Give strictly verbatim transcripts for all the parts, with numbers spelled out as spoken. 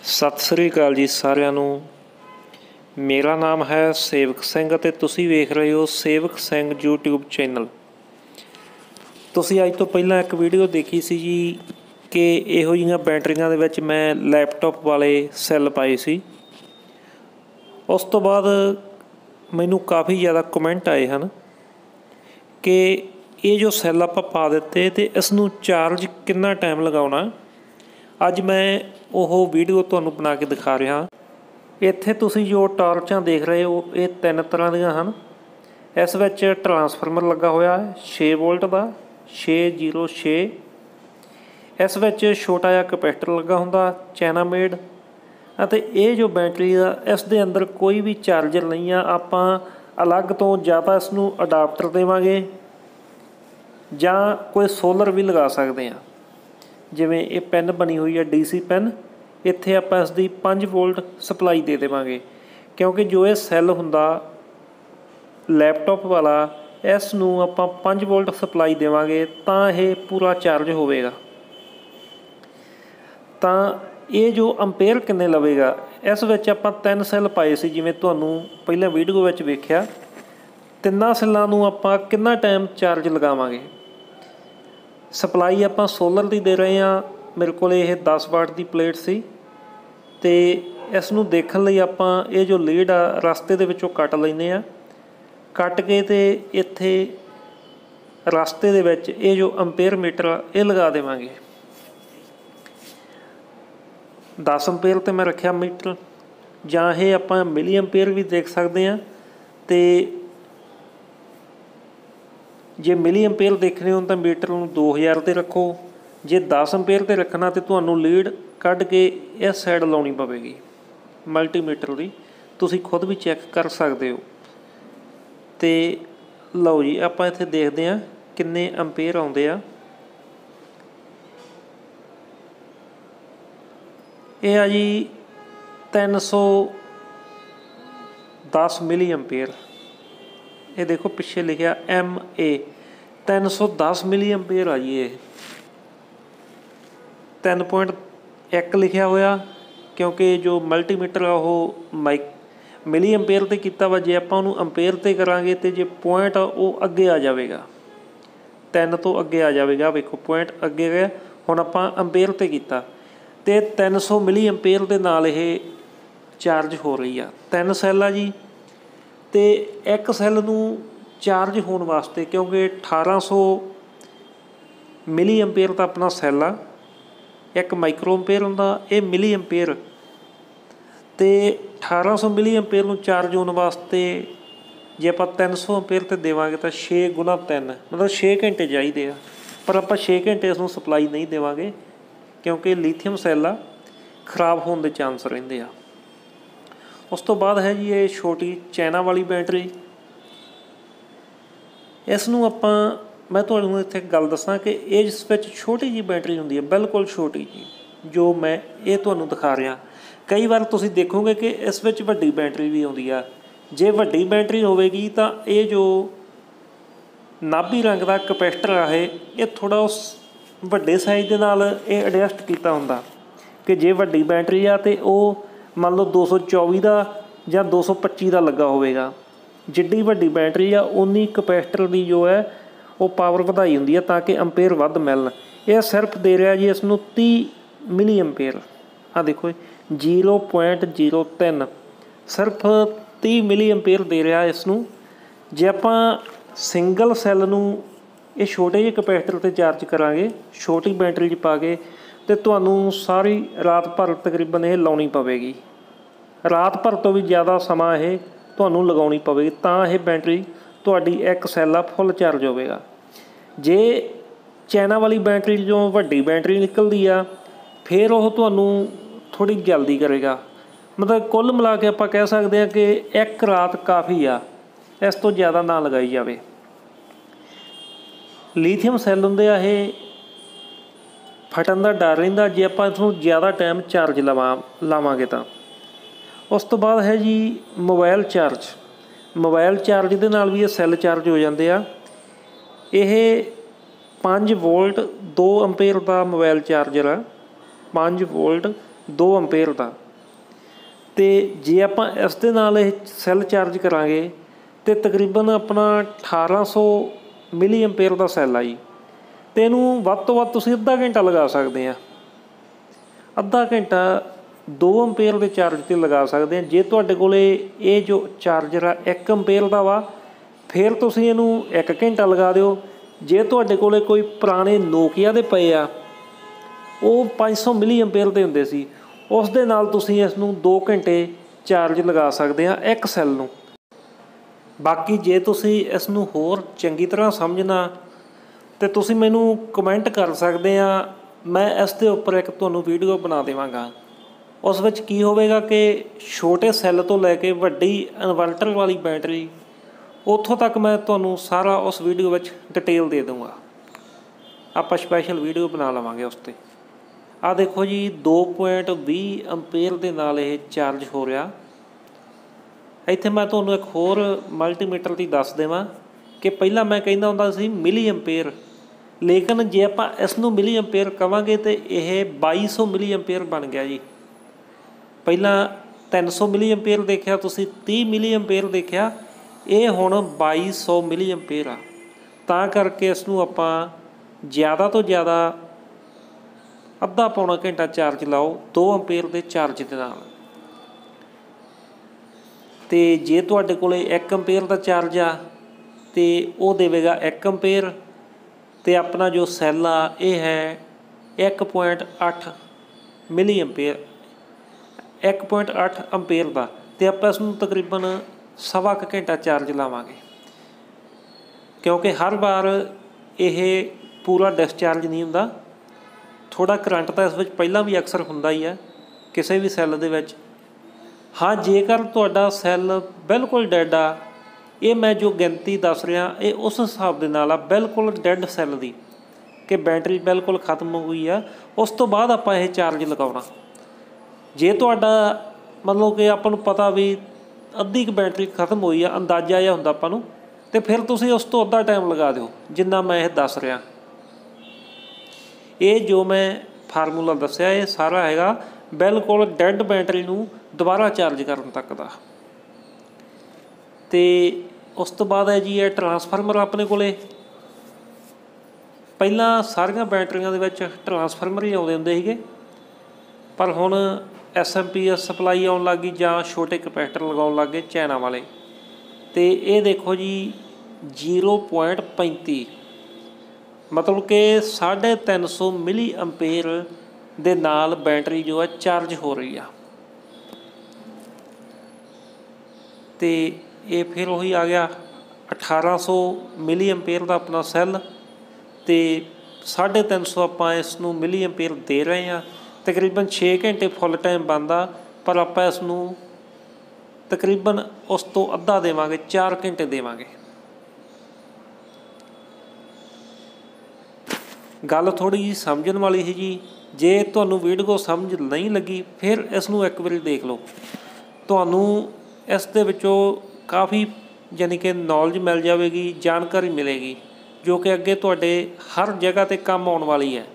सत श्री अकाल जी सारिਆਂ ਨੂੰ। मेरा नाम है सेवक सिंह ਅਤੇ ਤੁਸੀਂ ਵੇਖ ਰਹੇ ਹੋ ਸੇਵਕ ਸਿੰਘ यूट्यूब चैनल। ਤੁਸੀਂ ਅੱਜ ਤੋਂ ਪਹਿਲਾਂ ਇੱਕ ਵੀਡੀਓ ਦੇਖੀ ਸੀ ਜੀ ਕਿ ਇਹੋ ਜਿਹੀਆਂ ਬੈਟਰੀਆਂ ਦੇ ਵਿੱਚ ਮੈਂ ਲੈਪਟਾਪ ਵਾਲੇ ਸੈੱਲ ਪਾਏ ਸੀ। ਉਸ ਤੋਂ ਬਾਅਦ ਮੈਨੂੰ ਕਾफ़ी ज़्यादा ਕਮੈਂਟ ਆਏ ਹਨ ਕਿ ਇਹ ਜੋ ਸੈੱਲ ਆਪਾਂ ਪਾ ਦਿੱਤੇ ਤੇ ਇਸ ਨੂੰ ਚਾਰਜ ਕਿੰਨਾ ਟਾਈਮ ਲਗਾਉਣਾ। ਅੱਜ मैं ਉਹ ਵੀਡੀਓ ਤੁਹਾਨੂੰ ਬਣਾ ਕੇ ਦਿਖਾ ਰਿਹਾ। ਇੱਥੇ ਤੁਸੀਂ ਜੋ ਟਾਰਚਾਂ ਦੇਖ ਰਹੇ ਹੋ ਇਹ ਤਿੰਨ ਤਰ੍ਹਾਂ ਦੀਆਂ ਹਨ। ਇਸ ਵਿੱਚ ਟਰਾਂਸਫਾਰਮਰ ਲੱਗਾ ਹੋਇਆ ਹੈ ਛੇ ਵੋਲਟ ਦਾ ਛੇ ਜ਼ੀਰੋ ਛੇ। ਇਸ ਵਿੱਚ ਛੋਟਾ ਜਿਹਾ ਕਪੈਸਿਟਰ ਲੱਗਾ ਹੁੰਦਾ ਚਾਈਨਾ ਮੇਡ। ਅਤੇ ਇਹ ਜੋ ਬੈਟਰੀ ਆ ਇਸ ਦੇ ਅੰਦਰ ਕੋਈ ਵੀ ਚਾਰਜਰ ਨਹੀਂ ਆ। ਆਪਾਂ ਅਲੱਗ ਤੋਂ ਜਾਂ ਤਾਂ ਇਸ ਨੂੰ ਅਡਾਪਟਰ ਦੇਵਾਂਗੇ ਜਾਂ ਕੋਈ ਸੋਲਰ ਵੀ ਲਗਾ ਸਕਦੇ ਹਾਂ। ਜਿਵੇਂ ਇਹ ਪੈਨ ਬਣੀ ਹੋਈ ਹੈ ਡੀ ਸੀ ਪੈਨ, ਇੱਥੇ ਆਪਾਂ ਇਸ ਦੀ ਪੰਜ ਵੋਲਟ ਸਪਲਾਈ ਦੇ ਦੇਵਾਂਗੇ ਕਿਉਂਕਿ ਜੋ ਇਹ ਸੈੱਲ ਹੁੰਦਾ ਲੈਪਟਾਪ ਵਾਲਾ ਇਸ ਨੂੰ ਆਪਾਂ ਪੰਜ ਵੋਲਟ ਸਪਲਾਈ ਦੇਵਾਂਗੇ ਤਾਂ ਇਹ ਪੂਰਾ ਚਾਰਜ ਹੋਵੇਗਾ। ਤਾਂ ਇਹ ਜੋ ਅੰਪੇਅਰ ਕਿੰਨੇ ਲਵੇਗਾ, ਇਸ ਵਿੱਚ ਆਪਾਂ ਤਿੰਨ ਸੈੱਲ ਪਾਏ ਸੀ ਜਿਵੇਂ ਤੁਹਾਨੂੰ ਪਹਿਲਾਂ ਵੀਡੀਓ ਵਿੱਚ ਵੇਖਿਆ। ਤਿੰਨਾਂ ਸੈੱਲਾਂ ਨੂੰ ਆਪਾਂ ਕਿੰਨਾ ਟਾਈਮ ਚਾਰਜ ਲਗਾਵਾਂਗੇ। ਸਪਲਾਈ ਆਪਾਂ ਸੋਲਰ ਦੀ ਦੇ ਰਹੇ ਹਾਂ। ਮੇਰੇ ਕੋਲ ਇਹ ਦਸ ਵਾਟ ਦੀ ਪਲੇਟ ਸੀ ਅਤੇ ਇਸ ਨੂੰ ਦੇਖਣ ਲਈ ਆਪਾਂ ਇਹ ਜੋ ਲੀਡ ਆ ਰਸਤੇ ਦੇ ਵਿੱਚੋਂ ਕੱਟ ਲੈਂਦੇ ਹਾਂ। ਕੱਟ ਕੇ ਅਤੇ ਇੱਥੇ ਰਸਤੇ ਦੇ ਵਿੱਚ ਇਹ ਜੋ ਅੰਪੇਅਰ ਮੀਟਰ ਆ ਇਹ ਲਗਾ ਦੇਵਾਂਗੇ। ਦਸ ਅੰਪੇਅਰ 'ਤੇ ਮੈਂ ਰੱਖਿਆ ਮੀਟਰ, ਜਾਂ ਇਹ ਆਪਾਂ ਮਿਲੀ ਅੰਪੇਅਰ ਵੀ ਦੇਖ ਸਕਦੇ ਹਾਂ। ਅਤੇ ਜੇ ਮਿਲੀ ਅੰਪੇਅਰ ਦੇਖਣੇ ਹੋਣ ਤਾਂ ਮੀਟਰ ਨੂੰ ਦੋ ਹਜ਼ਾਰ 'ਤੇ ਰੱਖੋ। ਜੇ ਦਸ ਅੰਪੇਅਰ 'ਤੇ ਰੱਖਣਾ ਤਾਂ ਤੁਹਾਨੂੰ ਲੀਡ ਕੱਢ ਕੇ ਇਸ ਸਾਈਡ ਲਾਉਣੀ ਪਵੇਗੀ ਮਲਟੀਮੀਟਰ ਦੀ। ਤੁਸੀਂ ਖੁਦ ਵੀ ਚੈੱਕ ਕਰ ਸਕਦੇ ਹੋ। ਅਤੇ ਲਓ ਜੀ ਆਪਾਂ ਇੱਥੇ ਦੇਖਦੇ ਹਾਂ ਕਿੰਨੇ ਅੰਪੇਅਰ ਆਉਂਦੇ ਆ। ਇਹ ਆ ਜੀ ਤਿੰਨ ਸੌ ਦਸ ਮਿਲੀ ਅੰਪੇਅਰ। ਇਹ ਦੇਖੋ ਪਿੱਛੇ ਲਿਖਿਆ ਐਮ ਏ ਤਿੰਨ ਸੌ ਦਸ ਮਿਲੀ ਅੰਪੇਅਰ ਆ ਜੀ। ਇਹ ਤਿੰਨ ਪੁਆਇੰਟ ਇੱਕ ਲਿਖਿਆ ਹੋਇਆ ਕਿਉਂਕਿ ਜੋ ਮਲਟੀਮੀਟਰ ਆ ਉਹ ਮਾਈਕ ਮਿਲੀ ਅੰਪੇਅਰ 'ਤੇ ਕੀਤਾ ਵਾ। ਜੇ ਆਪਾਂ ਉਹਨੂੰ ਅੰਪੇਅਰ 'ਤੇ ਕਰਾਂਗੇ ਅਤੇ ਜੇ ਪੁਆਇੰਟ ਆ ਉਹ ਅੱਗੇ ਆ ਜਾਵੇਗਾ, ਤਿੰਨ ਤੋਂ ਅੱਗੇ ਆ ਜਾਵੇਗਾ। ਵੇਖੋ ਪੁਆਇੰਟ ਅੱਗੇ ਗਿਆ। ਹੁਣ ਆਪਾਂ ਅੰਪੇਅਰ 'ਤੇ ਕੀਤਾ ਅਤੇ ਤਿੰਨ ਸੌ ਮਿਲੀ ਅੰਪੇਅਰ ਦੇ ਨਾਲ ਇਹ ਚਾਰਜ ਹੋ ਰਹੀ ਆ। ਤਿੰਨ ਸੈੱਲ ਆ ਜੀ ਅਤੇ ਇੱਕ ਸੈੱਲ ਨੂੰ ਚਾਰਜ ਹੋਣ ਵਾਸਤੇ ਕਿਉਂਕਿ ਅਠਾਰਾਂ ਸੌ ਮਿਲੀ ਅੰਪੇਅਰ ਤਾਂ ਆਪਣਾ ਸੈੱਲ ਆ, ਇੱਕ ਮਾਈਕਰੋ ਅੰਪੇਅਰ ਹੁੰਦਾ, ਇਹ ਮਿਲੀ ਅੰਪੇਅਰ। ਅਤੇ ਅਠਾਰਾਂ ਸੌ ਮਿਲੀ ਅੰਪੇਅਰ ਨੂੰ ਚਾਰਜ ਹੋਣ ਵਾਸਤੇ ਜੇ ਆਪਾਂ ਤਿੰਨ ਸੌ ਅੰਪੇਅਰ 'ਤੇ ਦੇਵਾਂਗੇ ਤਾਂ ਛੇ ਗੁਣਾ ਤਿੰਨ ਮਤਲਬ ਛੇ ਘੰਟੇ ਚਾਹੀਦੇ ਆ। ਪਰ ਆਪਾਂ ਛੇ ਘੰਟੇ ਇਸ ਨੂੰ ਸਪਲਾਈ ਨਹੀਂ ਦੇਵਾਂਗੇ ਕਿਉਂਕਿ ਲੀਥੀਅਮ ਸੈੱਲ ਆ, ਖਰਾਬ ਹੋਣ ਦੇ ਚਾਂਸ ਰਹਿੰਦੇ ਆ। ਉਸ ਤੋਂ ਬਾਅਦ ਹੈ ਜੀ ਇਹ ਛੋਟੀ ਚਾਈਨਾ ਵਾਲੀ ਬੈਟਰੀ। ਇਸ ਨੂੰ ਆਪਾਂ ਮੈਂ ਤੁਹਾਨੂੰ ਇੱਥੇ ਇੱਕ ਗੱਲ ਦੱਸਾਂ ਕਿ ਇਸ ਵਿੱਚ ਛੋਟੀ ਜਿਹੀ ਬੈਟਰੀ ਹੁੰਦੀ ਹੈ, ਬਿਲਕੁਲ ਛੋਟੀ ਜਿਹੀ, ਜੋ ਮੈਂ ਇਹ ਤੁਹਾਨੂੰ ਦਿਖਾ ਰਿਹਾ। ਕਈ ਵਾਰ ਤੁਸੀਂ ਦੇਖੋਗੇ ਕਿ ਇਸ ਵਿੱਚ ਵੱਡੀ ਬੈਟਰੀ ਵੀ ਆਉਂਦੀ ਆ। ਜੇ ਵੱਡੀ ਬੈਟਰੀ ਹੋਵੇਗੀ ਤਾਂ ਇਹ ਜੋ ਨਾਭੀ ਰੰਗ ਦਾ ਕਪੈਸਿਟਰ ਆ ਇਹ ਇਹ ਥੋੜ੍ਹਾ ਉਸ ਵੱਡੇ ਸਾਈਜ਼ ਦੇ ਨਾਲ ਇਹ ਐਡਜਸਟ ਕੀਤਾ ਹੁੰਦਾ ਕਿ ਜੇ ਵੱਡੀ ਬੈਟਰੀ ਆ ਅਤੇ ਉਹ ਮੰਨ ਲਓ ਦੋ ਸੌ ਚੌਵੀ ਦਾ ਜਾਂ ਦੋ ਸੌ ਪੱਚੀ ਦਾ ਲੱਗਾ ਹੋਵੇਗਾ। ਜਿੱਡੀ ਵੱਡੀ ਬੈਟਰੀ ਆ ਉਨੀ ਕਪੈਸਿਟਰ ਦੀ ਜੋ ਹੈ ਉਹ ਪਾਵਰ ਵਧਾਈ ਹੁੰਦੀ ਹੈ ਤਾਂ ਕਿ ਅੰਪੇਅਰ ਵੱਧ ਮਿਲਣ। ਇਹ ਸਿਰਫ ਦੇ ਰਿਹਾ ਜੀ ਇਸ ਨੂੰ ਤੀਹ ਮਿਲੀ ਅੰਪੇਅਰ। ਆਹ ਦੇਖੋ ਜ਼ੀਰੋ ਪੁਆਇੰਟ ਜ਼ੀਰੋ ਤਿੰਨ ਸਿਰਫ ਤੀਹ ਮਿਲੀ ਅੰਪੇਅਰ ਦੇ ਰਿਹਾ ਇਸ ਨੂੰ। ਜੇ ਆਪਾਂ ਸਿੰਗਲ ਸੈੱਲ ਨੂੰ ਇਹ ਛੋਟੇ ਜਿਹੇ ਕਪੈਸਿਟਰ 'ਤੇ ਚਾਰਜ ਕਰਾਂਗੇ ਛੋਟੀ ਬੈਟਰੀ 'ਚ ਪਾ ਕੇ ਅਤੇ ਤੁਹਾਨੂੰ ਸਾਰੀ ਰਾਤ ਭਰ ਤਕਰੀਬਨ ਇਹ ਲਾਉਣੀ ਪਵੇਗੀ। ਰਾਤ ਭਰ ਤੋਂ ਵੀ ਜ਼ਿਆਦਾ ਸਮਾਂ ਇਹ ਤੁਹਾਨੂੰ ਲਗਾਉਣੀ ਪਵੇਗੀ ਤਾਂ ਇਹ ਬੈਟਰੀ ਤੁਹਾਡੀ ਇੱਕ ਸੈੱਲ ਆ ਫੁੱਲ ਚਾਰਜ ਹੋਵੇਗਾ। ਜੇ ਚਾਈਨਾ ਵਾਲੀ ਬੈਟਰੀ ਜੋ ਵੱਡੀ ਬੈਟਰੀ ਨਿਕਲਦੀ ਆ ਫਿਰ ਉਹ ਤੁਹਾਨੂੰ ਥੋੜ੍ਹੀ ਜਲਦੀ ਕਰੇਗਾ। ਮਤਲਬ ਕੁੱਲ ਮਿਲਾ ਕੇ ਆਪਾਂ ਕਹਿ ਸਕਦੇ ਹਾਂ ਕਿ ਇੱਕ ਰਾਤ ਕਾਫੀ ਆ, ਇਸ ਤੋਂ ਜ਼ਿਆਦਾ ਨਾ ਲਗਾਈ ਜਾਵੇ। ਲੀਥੀਅਮ ਸੈੱਲ ਹੁੰਦੇ ਆ ਇਹ ਫਟਣ ਦਾ ਡਰ ਰਹਿੰਦਾ ਜੇ ਆਪਾਂ ਇਸਨੂੰ ਜ਼ਿਆਦਾ ਟਾਈਮ ਚਾਰਜ ਲਵਾ ਲਾਵਾਂਗੇ ਤਾਂ। ਉਸ ਤੋਂ ਬਾਅਦ ਹੈ ਜੀ ਮੋਬਾਇਲ ਚਾਰਜ। ਮੋਬਾਇਲ ਚਾਰਜ ਦੇ ਨਾਲ ਵੀ ਇਹ ਸੈੱਲ ਚਾਰਜ ਹੋ ਜਾਂਦੇ ਆ। ਇਹ ਪੰਜ ਵੋਲਟ ਦੋ ਅੰਪੇਅਰ ਦਾ ਮੋਬਾਇਲ ਚਾਰਜਰ ਆ। ਪੰਜ ਵੋਲਟ दो अंपेयर का। तो जे आप इस दे नाल ये सैल चार्ज करांगे तो तकरीबन अपना अठारह सौ मिली अंपेयर का सैल आ जी। तो इनू वध तो वध तुसीं अद्धा घंटा लगा सकते हैं, अद्धा घंटा दो अंपेयर के चार्ज पर लगा सकते हैं। जे तुहाडे कोले ये जो चार्जर आ एक अंपेयर का वा फिर तुसीं इहनूं एक घंटा लगा दिओ। जे तुहाडे कोले कोई पुराने नोकिया दे पए आ वो पाँच सौ मिली अंपेयर दे हुंदे सी, उस दे नाल तुसीं इसनूं दो घंटे चार्ज लगा सकते हैं एक सैल नूं। बाकी जे तुसीं इसनूं होर चंगी तरह समझना तो तुसीं मैनूं कमेंट कर सकते हैं, मैं इस दे उपर एक तुहानूं वीडियो बना देवांगा। उस विच की होवेगा कि छोटे सैल तो लैके वड्डी इन्वर्टर वाली बैटरी उत्थों तक मैं तुहानूं सारा उस वीडियो विच डिटेल दे दूँगा। आपां स्पैशल वीडियो बना लवांगे उस ते। आ देखो जी दो पॉइंट भी अंपेयर दे नाल ये चार्ज हो रहा। इत्थे मैं तुहानूं एक होर मल्टीमीटर दी दस देवां कि पहला मैं कहंदा हुंदा सी मिली अंपेयर, लेकिन जे आपां इसनूं मिली अंपेयर कवांगे तो यह बाई सौ मिली अंपेयर बन गया जी। पहला तीन सौ मिली अंपेयर देखिया तुसीं, तीह मिली अंपेयर देखिया, ये हुण बाई सौ मिली अंपेयर आ। तां करके इसनूं आपां ज़्यादा तो ज़्यादा अद्धा पौना घंटा चार्ज लाओ दो अंपेयर के चार्ज के नाल। ते जे तुहाडे कोले एक अंपेयर का चार्ज आ तो वो देवेगा एक अंपेयर, तो अपना जो सैल आ ये है एक पॉइंट अठ मिली अंपेयर एक पॉइंट अठ अंपेयर का। तो आप इसनूं तकरीबन सवा क घंटा चार्ज लावांगे, क्योंकि हर बार ये पूरा डिस्चार्ज नहीं हुंदा। थोड़ा करंट तो इस विच पहला भी अक्सर हुंदा ही है किसी भी सैल दे विच। हाँ जेकर तुहाडा सैल बिल्कुल डैड आ, ये मैं जो गिनती दस रहा ये उस हिसाब दे नाल आ बिल्कुल डैड सैल दी कि बैटरी बिल्कुल खत्म हो गई है, उस तो बाद आपां ये चार्ज लगाउणा। जे तुहाडा मतलब कि आपां नूं पता भी अद्धी क बैटरी खत्म हुई है, अंदाजा जिहा हुंदा आपां नूं, ते फिर तुसीं उस तो अद्धा टाइम लगा दिओ जिन्ना मैं ये दस रहा। ये जो मैं फार्मूला दस्सिया ये सारा हैगा बिल्कुल डैड बैटरी नूं दोबारा चार्ज करन तक दा। ते उस तो बाद है जी ये ट्रांसफार्मर अपने कोले। पहलां सारियां बैटरियां दे विच ट्रांसफार्मर ही आउंदे हुंदे सीगे, पर हुण S M P S supply आउण लग गई जां छोटे कैपेसिटर लगाउण लग गए चाइना वाले। तो ये देखो जी जीरो पॉइंट पैंती मतलब कि साढ़े तीन सौ मिली अंपेयर दे नाल बैटरी जो है चार्ज हो रही है। तो ये फिर वही आ गया अठारह सौ मिली अंपेयर का अपना सैल, तो साढ़े तीन सौ आप इसनूं मिली अंपेयर दे रहे हैं। तकरीबन छे घंटे फुल टाइम बनता, पर आप इसनूं तकरीबन उस तो अद्धा देवांगे, चार घंटे देवांगे। गल थोड़ी जी समझण वाली है जी। जे तुहानूं वीडियो समझ नहीं लगी फिर इसनूं एक बारी देख लो, तुहानूं इस दे विचों काफ़ी यानी कि नॉलेज मिल जाएगी, जानकारी मिलेगी जो कि अगे तुहाडे हर जगह ते काम आउण वाली है।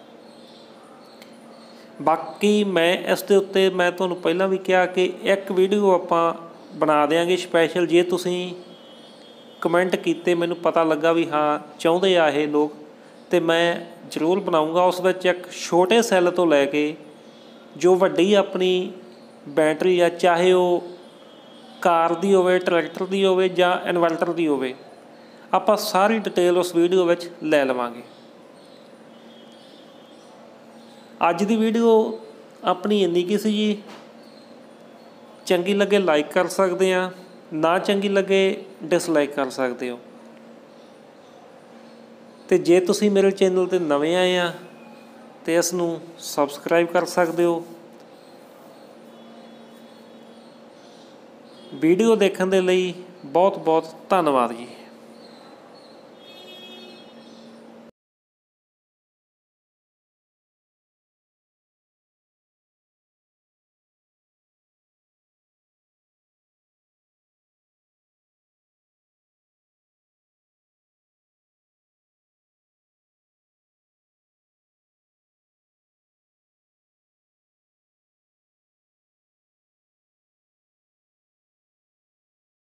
बाकी मैं इस दे उत्ते मैं तुहानूं पहलां भी कहा कि एक वीडियो आपां बना देंगे स्पैशल। जे तुसीं कमेंट कीते मैनूं पता लगा भी हाँ चाहुंदे आ ये लोग, तो मैं जरूर बनाऊँगा। उस विच एक छोटे सैल तो लैके जो वड्डी अपनी बैटरी है, चाहे वो कार दी होवे, ट्रैक्टर दी होवे जां इन्वर्टर दी होवे, आपां सारी डिटेल उस वीडियो विच लै लवांगे। अज दी वीडियो अपनी इन्नी की सी जी। चंगी लगे लाइक कर सकते हैं, ना चंगी लगे डिसलाइक कर सकते हो। तो जे तुसी मेरे चैनल ते नवे आए हैं तो इसनूं सबसक्राइब कर सकते हो। वीडियो देखने के लिए बहुत बहुत धन्यवाद जी।